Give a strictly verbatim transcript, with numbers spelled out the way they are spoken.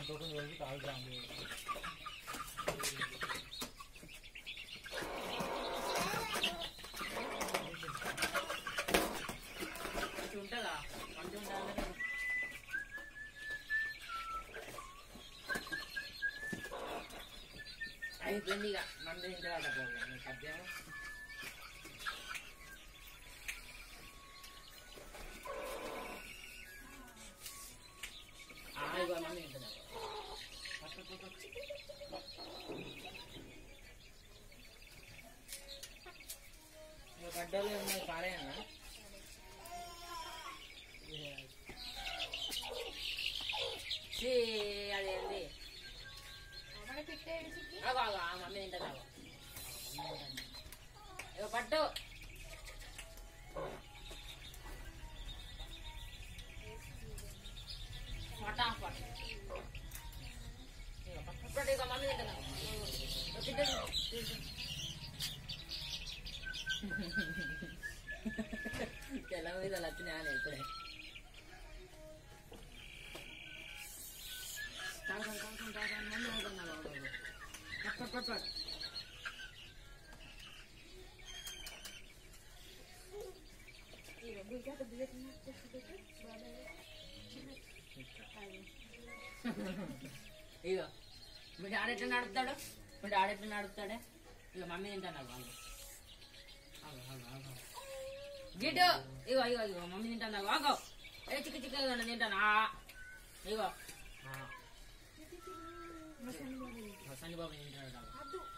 token కలిసి తాగుతాం ఉంటుందా మంచి ఉండాలి అయిపోయింది ఇక మంది ఇంటి దాకా పోగా సద్యం ఇగో మమ్మీ ఇంటి దాకా గడ్డలు ఉన్నాయి పారేయన్నా అదేంది మమ్మీ తింటా ఇక పట్టు ఫటాఫట్ పట్టు ఇక మమ్మీ తింటా తెల్ల మీద వచ్చినాయని ఇప్పుడే తాగుతాను తాగుతాను తాగుతాను మమ్మీ అవుతున్నా పట్టు పట్టు పట్టు ఇగో మీ డాడీ ఎట్లా నడుపుతాడు మీ డాడీ ఎట్లా నడుపుతాడే ఇక మమ్మీ తింటాను వాళ్ళు గిడ్డు ఇగో ఇగో ఇగో మమ్మీ తింటాను వాగో ఏ చిక్క చిక్క తింటాను ఇగో మసాని బాబు తింటాడు